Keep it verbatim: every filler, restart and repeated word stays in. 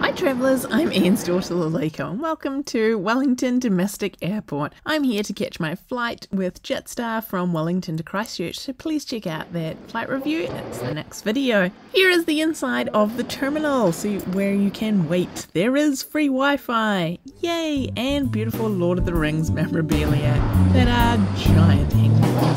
Hi travellers, I'm Ian's daughter Lalika and welcome to Wellington Domestic Airport. I'm here to catch my flight with Jetstar from Wellington to Christchurch, so please check out that flight review. It's the next video. Here is the inside of the terminal, so where you can wait. There is free Wi-Fi, yay, and beautiful Lord of the Rings memorabilia that are giant hanging